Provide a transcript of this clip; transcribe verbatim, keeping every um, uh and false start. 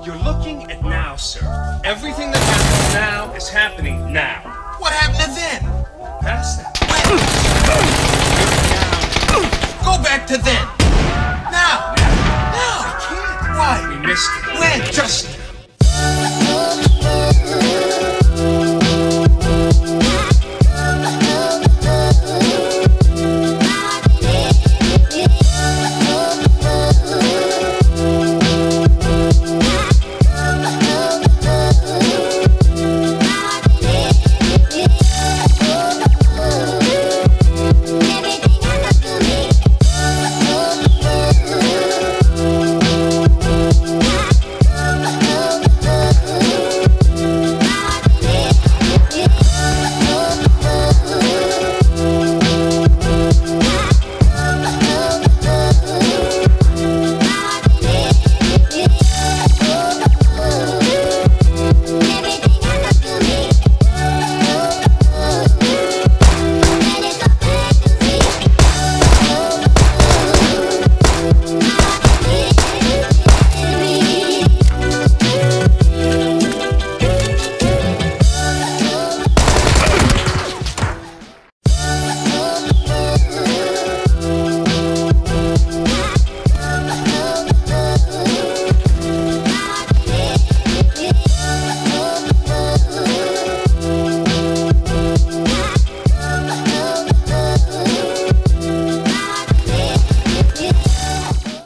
You're looking at now, sir. Everything that happens now is happening now. What happened to then? Past that. Go back to then. Now. Now. I can't. Why? We missed it. When? Just